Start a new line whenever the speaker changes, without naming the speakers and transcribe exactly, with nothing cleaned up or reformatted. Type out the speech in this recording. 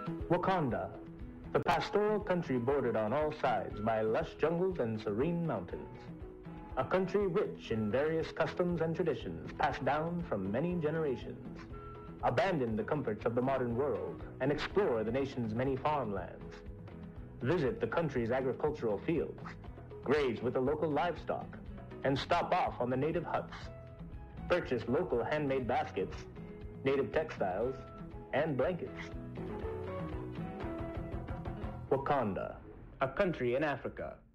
Wakanda, the pastoral country bordered on all sides by lush jungles and serene mountains. A country rich in various customs and traditions passed down from many generations. Abandon the comforts of the modern world and explore the nation's many farmlands. Visit the country's agricultural fields, graze with the local livestock, and stop off on the native huts. Purchase local handmade baskets, native textiles, and blankets. Wakanda, a country in Africa.